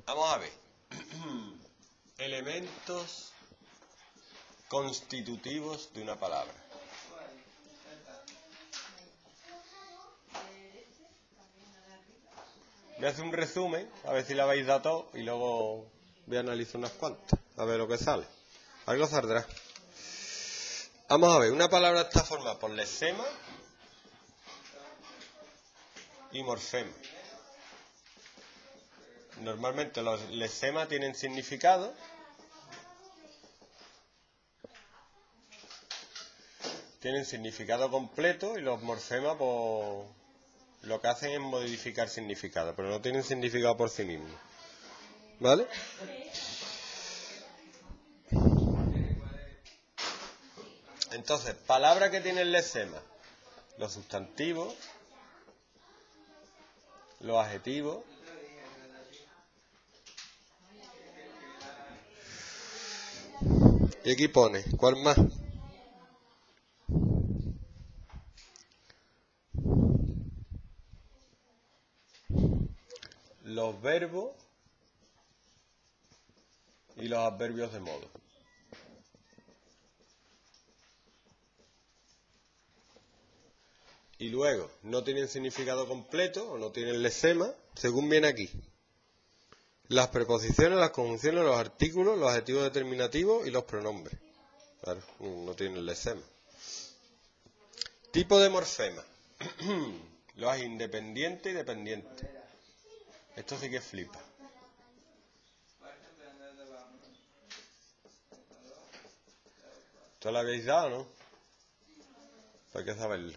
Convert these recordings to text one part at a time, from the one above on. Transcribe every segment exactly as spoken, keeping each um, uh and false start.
Vamos a ver. Elementos constitutivos de una palabra. Voy a hacer un resumen, a ver si la habéis dado todo, y luego voy a analizar unas cuantas, a ver lo que sale. Algo saldrá. Vamos a ver, una palabra está formada por lesema y morfema. Normalmente los lesemas tienen significado. Tienen significado completo y los morfemas, pues, lo que hacen es modificar significado, pero no tienen significado por sí mismos. ¿Vale? Entonces, palabras que tienen lesema: los sustantivos, los adjetivos, y aquí pone, ¿cuál más? Los verbos y los adverbios de modo. Y luego, no tienen significado completo o no tienen lesema, según viene aquí. Las preposiciones, las conjunciones, los artículos, los adjetivos determinativos y los pronombres. Claro, no tienen lesema. Tipo de morfema. Los hay independiente y dependiente. Esto sí que flipa. ¿Esto lo habéis dado, no? Hay que saberlo.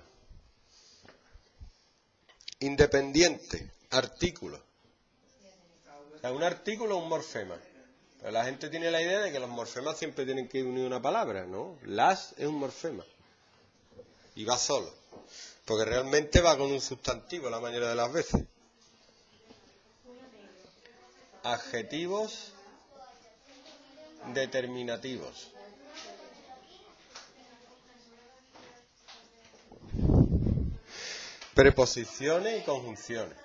Independiente, artículo. O sea, un artículo es un morfema. Pero la gente tiene la idea de que los morfemas siempre tienen que unir una palabra, ¿no? Las es un morfema. Y va solo. Porque realmente va con un sustantivo la mayoría de las veces. Adjetivos determinativos. Preposiciones y conjunciones.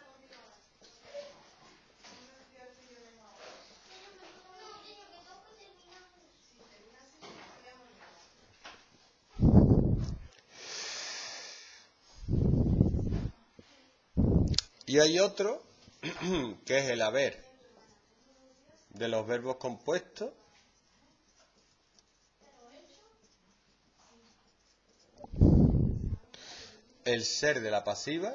Y hay otro, que es el haber de los verbos compuestos, el ser de la pasiva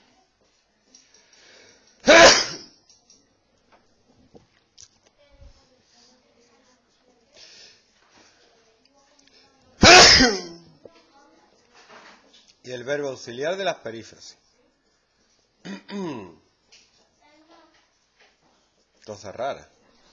y el verbo auxiliar de las perífrasis. Cosas raras.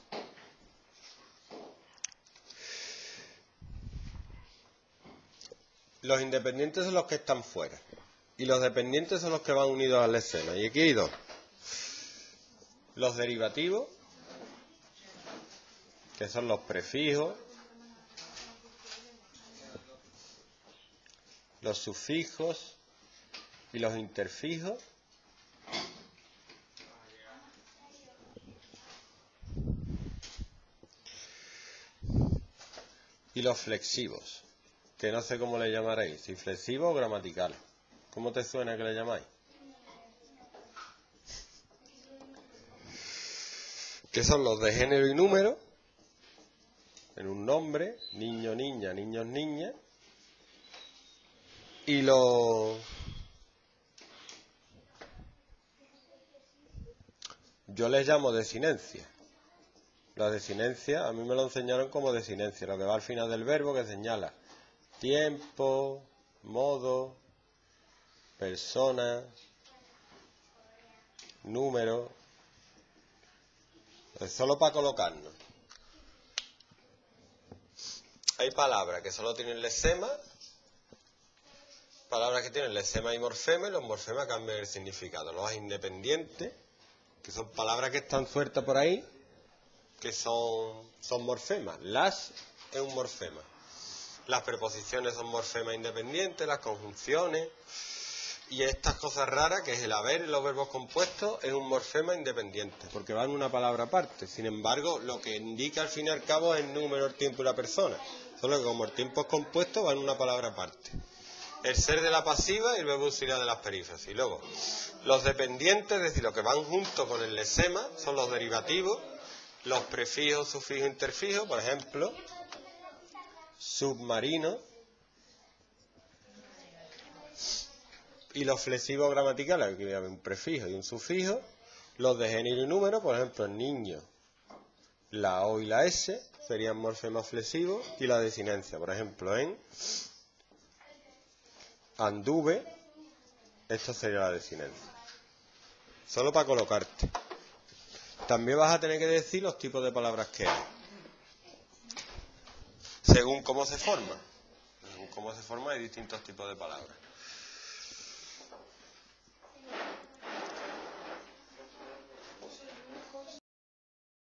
Los independientes son los que están fuera y los dependientes son los que van unidos al lesema. Y aquí hay dos. Los derivativos, que son los prefijos, los sufijos y los interfijos. Y los flexivos, que no sé cómo le llamaréis, si flexivos o gramaticales. ¿Cómo te suena que le llamáis? Que son los de género y número, en un nombre, niño, niña, niños, niñas. Y los... yo les llamo desinencia. La desinencia, a mí me lo enseñaron como desinencia, lo que va al final del verbo, que señala tiempo, modo, persona, número. Es solo para colocarnos. Hay palabras que solo tienen lesema, palabras que tienen lesema y morfema, y los morfemas cambian el significado. Los independientes, que son palabras que están sueltas por ahí, que son, son morfemas. Las es un morfema. Las preposiciones son morfemas independientes, las conjunciones, Y estas cosas raras, que es el haber en los verbos compuestos, es un morfema independiente, porque va en una palabra aparte. Sin embargo, lo que indica al fin y al cabo es el número, el tiempo y la persona. Solo que como el tiempo es compuesto, va en una palabra aparte. El ser de la pasiva y el verbo auxiliar de las perífrasis. Y luego, los dependientes, es decir, los que van junto con el lesema, son los derivativos, los prefijos, sufijos, interfijos, por ejemplo, submarino, y los flexivos gramaticales, que hay un prefijo y un sufijo, los de género y número, por ejemplo, el niño, la O y la S, serían morfemas flexivos, y la desinencia, por ejemplo, en anduve, esto sería la desinencia. Solo para colocarte. También vas a tener que decir los tipos de palabras que hay. Según cómo se forman. Según cómo se forman hay distintos tipos de palabras.